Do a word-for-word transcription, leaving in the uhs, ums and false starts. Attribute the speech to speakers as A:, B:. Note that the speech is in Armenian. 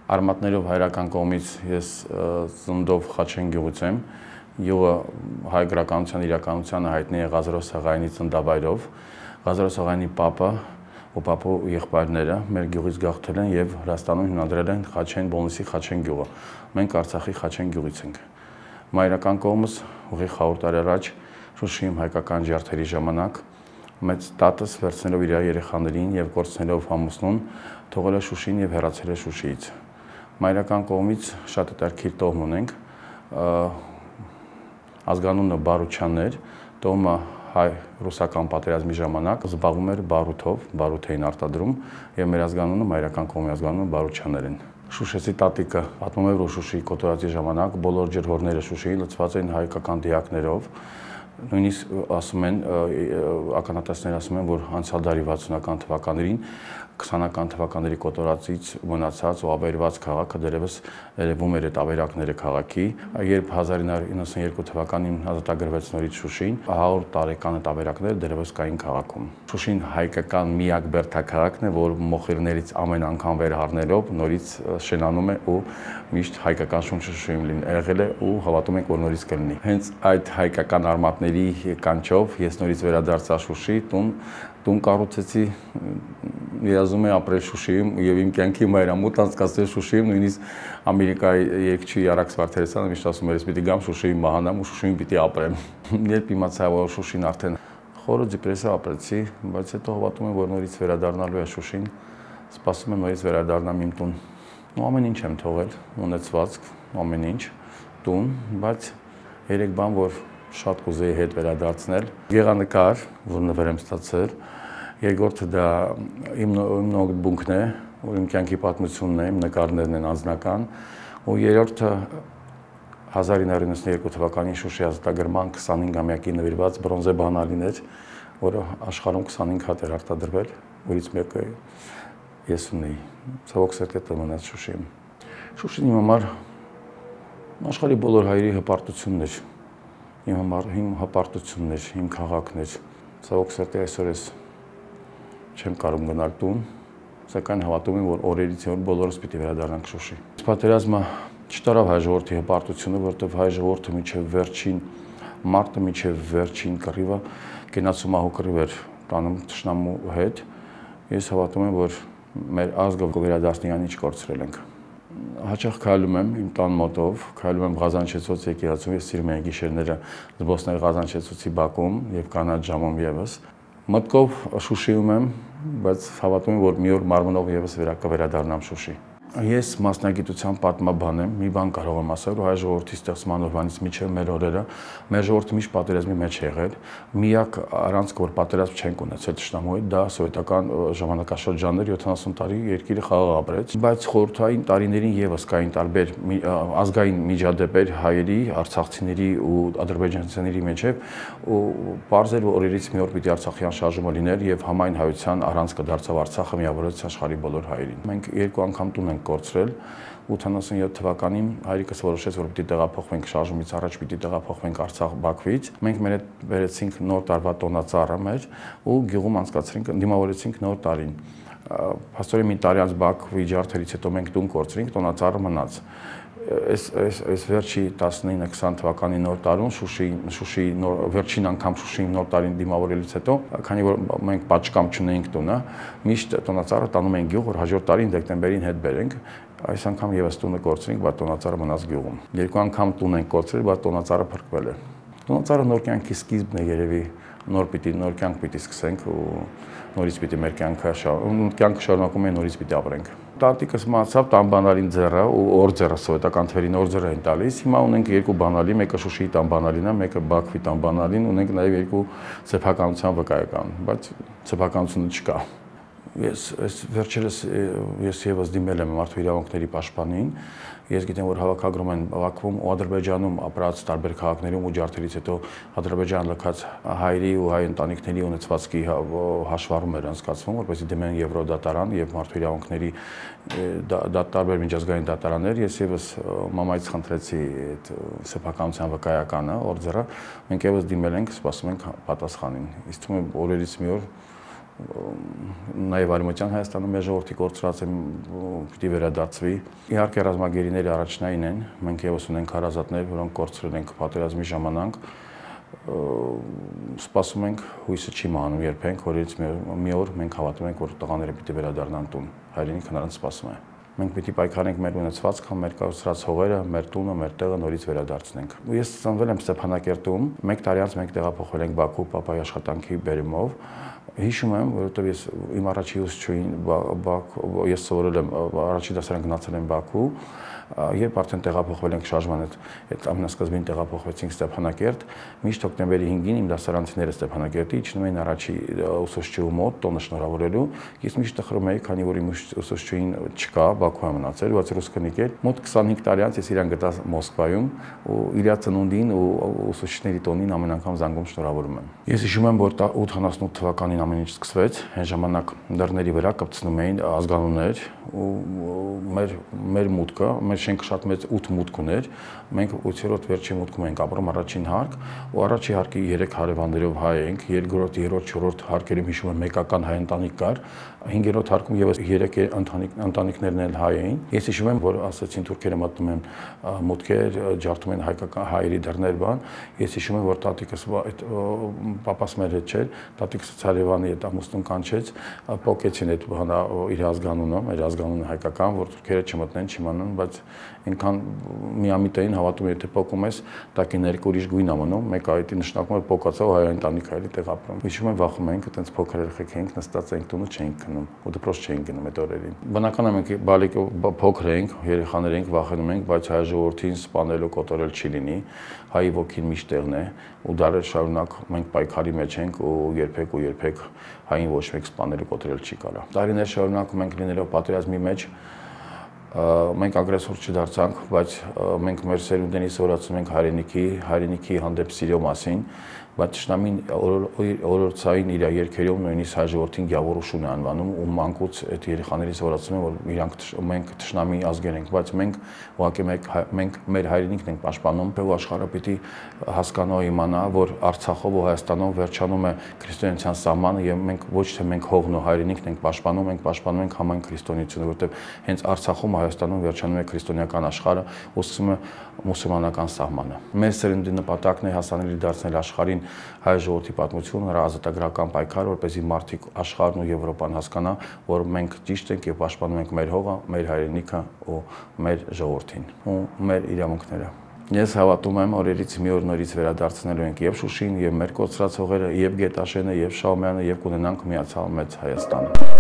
A: Արմատներով հայրական կողմից ես ծննդով Խաչեն գյուղից եմ, յուղը հայ գրականության իրականությանը հայտնի է Ղազարոս Սաղայանի ծննդավայրով, Ղազարոս Սաղայանի պապը ու պապու եղբայրները մեր գյուղից գաղթել են եւ Հրաստանում հիմնադրել են Խաչեն Բոլնիսի Խաչեն գյուղը։ Մենք Արցախի Խաչեն գյուղից ենք։ Մայրական կողմս ուղիղ հինգ տարի առաջ Շուշիում հայկական ջարդերի ժամանակ մեծ տատս վերցնելով իր երեխաներին եւ կորցնելով ամուսնուն թողել է Շուշին եւ հեռացել է Շուշիից։ Մայրական կողմից շատ հետաքրքիր տոհմ ունենք, ազգանունը Բարուչյաններ, տոհմը հայ-ռուսական պատերազմի ժամանակ զբաղվում էր բարութով, բարութ էին արտադրում եւ մեր ազգանունը մայրական կողմի ազգանունը Բարուչյաններ են։ Շուշեցի տատիկը պատմում է, որ Շուշիի կոտորածի ժամանակ բոլոր ջրհորները Շուշիի լցված էին հայկական դիակներով։ Նույնիսկ ասում են, ականատեսներ ասում են, որ անցյալ դարի վաթսունական թվականներին, քսանական թվականների կոտորածից մնացած ու ավերված քաղաքը դերևս երևում էր այդ ավերակները քաղաքի, երբ հազար ինը հարյուր իննսունյերկու թվականին ազատագրվեց նորից Շուշին, հինգ տարեկան այդ ավերակները դերևս կային քաղաքում։ Շուշին հայկական միակ բերդաքաղաքն է, որ մոխիրներից ամեն անգամ վերհառնելով նորից շենանում է ու միշտ հայկական շունչը Շուշիում եղել է ու հավատում ենք, որ նորից կլինի։ Հենց այդ հայկական արմատների կանչով ես նորից վերադարձա Շուշի, տուն տուն կառուցեցի, երազում եմ ապրել Շուշիում եւ իմ կյանքի մայրամուտ անցկացրել Շուշիում, նույնիսկ Ամերիկայի երգչի Արաքս Վարդերեսյանը միշտ ասում էր, ես պիտի գամ Շուշիում մահանամ ու Շուշիում պիտի ապրեմ։ Երբ իմացա, որ Շուշին արդեն խորը դեպրեսիա ապրեցի, բայց հետո հավատում եմ, որ նորից վերադառնալու է Շուշին, սպասում եմ նորից վերադառնամ իմ տուն։ Ու ամեն ինչ եմ թողել, ունեցվածք, ամեն ինչ, տուն, բայց երեք բան, որ շատ կուզեի հետ վերադարձնել։ Գեղանկար, որ նվեր եմ ստացել, երկրորդը դա իմ նոթբուքն է, որ իմ կյանքի պատմությունն է, իմ նկարներն են անձնական, ու երրորդը հազար ինը հարյուր իննսունյերկու թվականի Շուշի ազատագրման քսանհինգամյակի նվիրված բրոնզե բանալին էր, որը աշխարհում քսանհինգ հատ էր արտադրվել, որից մեկը ես ունեի։ Ցավոք սրտի դա մնաց Շուշիում։ Շուշին իմ համար աշխարհի բոլոր հայերի հպարտությունն էր։ Իմ համար իմ հպարտությունն էր, իմ քաղաքն էր։ Ցավոք սրտի այսօր ես չեմ կարող գնալ տուն, սակայն հավատում եմ, որ օրերից որ բոլորս պիտի վերադառնանք Շուշի։ Պատերազմը չտարավ հայ ժողովրդի հպարտությունը, որովհետև հայ ժողովուրդը միջև վերջին մարտը, միջև վերջին կռիվը գնացու մահու կռիվ էր տանում թշնամու հետ։ Ես հավատում եմ, որ մեր ազգը վերադարձնի այն ինչ կորցրել ենք։ Հաճախ քայլում եմ իմ տան մոտով, քայլում եմ Ղազանչեցոց եկեղեցում, ես սիրում եմ գիշերները զբոսնել Ղազանչեցոցի բակում եւ կանաչ ժամում եւս։ Մտքով Շուշիում եմ, բայց հավատում եմ, որ մի օր մարմնով եւս վերակվերադառնամ Շուշի։ Ես մասնագիտությամբ պատմաբան եմ, մի բան կարող եմ ասել, որ հայ ժողովրդի ստեղծման օրվանից մինչև մեր օրերը մեր ժողովուրդը միշտ պատերազմի մեջ է եղել։ Միակ առանցքը, որ պատերազմ չենք ունեցել թշնամու հետ, դա սովետական ժամանակաշրջանն էր, յոթանասուն տարի երկիրը խաղաղ ապրեց, բայց խորհրդային տարիներին եւս կային տարբեր ազգային միջադեպեր հայերի, արցախցիների ու ադրբեջանցիների միջև, ու պարզ էր, որ օրերից մի օր պիտի Արցախյան շարժումը լիներ եւ համայն հայության առանցքը դարձավ Արցախը միավորեց աշխարհի բոլոր հայերին։ Մենք երկու անգամ տուն ենք կորցրել, ութանասունյոթ թվականին հայրիկս որոշեց, որ պիտի տեղափոխվենք շարժումից առաջ պիտի տեղափոխվենք Արցախ Բաքվից։ Մենք մեր հետ բերեցինք նոր տարվա տոնածառը մեր ու գյուղում անցկացրինք, դիմավորեցինք նոր տարին։ Փաստորեն մի տարի անց Բաքվի ջարդերից հետո մենք տուն կորցրինք, տոնածառը մնաց։ Այս այս այս վերջի տասնինը քսան թվականի նոր տարում Շուշի Շուշի նոր վերջին անգամ Շուշի նոր տարին դիմավորելուց հետո, քանի որ մենք պատշգամբ չունեինք տունը, միշտ տոնածառը տանում ենք գյուղ, որ հաջորդ տարին դեկտեմբերին հետ բերենք։ Այս անգամ եւս տունը կորցրինք, բայց տոնածառը մնաց գյուղում։ Երկու անգամ տուն ենք կորցրել, բայց տոնածառը փրկվել է։ Տոնածառը նոր կյանքի սկիզբն է երևի, նոր պիտի նոր կյանք պիտի սկսենք ու նորից պիտի մեր կյանքը կյանքը շարունակում է, նորից պիտի ապրենք։ Տատիկս մահացավ, տան բանալին ձեռը ու օր ձեռը սովետական թվերին օր ձեռը են տալիս։ Հիմա ունենք երկու բանալի, մեկը Շուշիի տան բանալին է, մեկը Բաքվի տան բանալին, ունենք նաև երկու սեփականության վկայական, բայց սեփականությունը չկա։ Ես այս վերջերս ես եւս դիմել եմ մարդու իրավունքների պաշտպանին։ Ես գիտեմ, որ հավաքագրում են Բաքվում ու Ադրբեջանում ապրած տարբեր քաղաքներում ու ջարդերից հետո Ադրբեջան լքած հայերի ու հայ ընտանիքների ունեցվածքի հաշվառում էր անցկացվում, որպեսզի դիմեն Եվրոդատարան եւ մարդու իրավունքների դա տարբեր միջազգային դատարաններ։ Ես եւս մամայից խնդրեցի այդ սեփականության վկայականը, օրձերը։ Մենք եւս դիմել ենք, սպասում ենք պատասխանին։ Իսկ թվում է օրերից մի օր Նաև Արևմտյան Հայաստանում մեր ժողովրդի կորցրածը պիտի վերադարձվի։ Իհարկե ռազմագերիները առաջնային են, մենք եւս ունենք հարազատներ, որոնք կորցրել ենք պատերազմի ժամանակ։ Սպասում ենք, հույսը չի մահանում երբեք, որից մի օր մենք հավատում ենք, որ տղաները պիտի վերադառնան տուն։ Հայրենիքը նրանց սպասում է։ Մենք պիտի պայքարենք մեր ունեցվածքը, մեր կորցրած հողերը, մեր տունը, մեր տեղը նորից վերադարձնենք։ Ես ծնվել եմ Ստեփանակերտում, մեկ տարի անց մենք տեղափոխվել ենք Բաքու պապայի աշխատանքի բերումով։ Հիշում եմ, որովհետև ես իմ առաջի ուսուցչուհին ես սովորել եմ առաջի դասարան գնացել եմ Բաքու, երբ արդեն տեղափոխվել ենք շարժման հետ, այդ ամենասկզբին տեղափոխվեցինք Ստեփանակերտ, միշտ հոկտեմբերի հինգին իմ դասարանցիները Ստեփանակերտի իջնում էին առաջի ուսուցչուհու մոտ տոնը շնորհավորելու, ես միշտ տխրում էի, քանի որ իմ ուսուցչուհին չկա, Բաքու է մնացել, բայց ռուսկնիկ էր։ Մոտ քսանհինգ տարի անց ես իրան գտա Մոսկվայում ու իր ծնունդին ու ուսուցիչների տոնին ամեն անգամ զանգում շնորհավորում եմ։ Ես հիշում եմ, որ ութանասունութ թվականին ամեն ինչ սկսվեց, այն ժամանակ դռների վրա կպցնում էին ազգանուններ ու մեր մեր մուտքը, մեր շենքը շատ մեծ ութ մուտք ուներ, մենք ութերորդ վերջին մուտքում ենք ապրում, առաջին հարկ, ու առաջի հարկի երեք հարևաններով հայ ենք, երկրորդ, երրորդ, չորրորդ հարկերում հիշում եմ մեկական հայ ընտանիք կար, հինգերորդ հարկում եւս երեք ընտանիքներն էլ հայ էին։ Ես հիշում եմ, որ ասացին թուրքերը մտնում են մուտքեր, ջարդում են հայկական հայերի դռներ բան։ Ես հիշում եմ, որ տատիկս այդ պապաս մեր հետ չէր, տատիկս ցարևանի այդ ամուսնուն կանչեց, փոկեցին այդ բանը իր ազգանունը, մեր ազգանունը հայկական, որ թուրքերը չմտնեն, չիմանան, բայց այնքան միամիտ էին հավատում, եթե փոկում ես, տակի ներքո ուրիշ գույն է մնում, մեկ այդի նշանակում է փոկացավ հայ ընտանիքը էլի տեղ ապրում։ Հիշում եմ, վախում էինք, այտենց փոքր երեխեք էինք, նստած էինք տունը չէինք գնում, ու դպրոց չէինք գնում այդ օրերին։ Բնական է մենք բալիկ փոքր էինք, երեխաներ էինք, վախենում ենք, բայց հայ ժողովրդին սպանել ու կոտորել չի լինի։ Հայի ոգին միշտ տեղն է, ու դարեր շարունակ մենք պայքարի մեջ ենք ու երբեք ու երբեք հային ոչ մեկ սպանել ու կոտորել չի կարա։ Տարիներ շարունակ մենք լինելով պատերազմի մեջ մենք ագրեսոր չդարձանք, բայց մենք մեր սերունդներին սովորացնում ենք հայրենիքի, հայրենիքի հանդեպ սիրո մասին, բայց ճշնամին օրորոցային իր երկերում նույնիսկ հայ ժողովրդին գյավորոշուն է անվանում ու մանկուց այդ երեխաներին սովորացնում են, որ իրանք մենք ճշնամի ազգեր ենք, բայց մենք ուղղակի մենք մեր հայրենիքն ենք պաշտպանում, ու աշխարհը պիտի հասկանա ու իմանա, որ Արցախով ու Հայաստանով վերջանում է քրիստոնեության սահմանը եւ մենք ոչ թե մենք հողն ու հայրենիքն ենք պաշտպանում, մենք պաշտպանում ենք համայն քրիստոնեությունը, որովհետեւ հենց Արցախում Հայաստանում վերջանում է քրիստոնեական աշխարհը ու սկսում է մուսուլմանական սահմանը։ Մեր սերնդի նպատակն է հասանելի դարձնել աշխարհին հայ ժողովրդի պատմությունը, նրա ազատագրական պայքարը, որպեսզի մարդիկ աշխարհն ու Եվրոպան հասկանա, որ մենք ճիշտ ենք եւ պաշտպանում ենք մեր հողը, մեր հայրենիքը ու մեր ժողովրդին ու մեր իրավունքները։ Ես հավատում եմ, օրերից մի օր նորից վերադարձնելու ենք եւ Շուշին, եւ մեր կոծրած հողերը, եւ Գետաշենը, եւ Շահումյանը, եւ կունենանք միացյալ մեծ Հայաստանը։